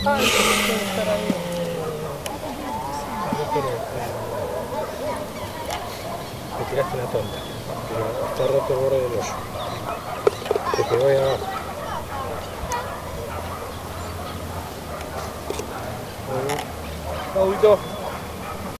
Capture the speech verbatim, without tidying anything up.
Ah, entonces puede estar ahí. Pero, eh, te tiraste una tonta, pero está roto el borde del hoyo. Te pegó ahí abajo. Claudito.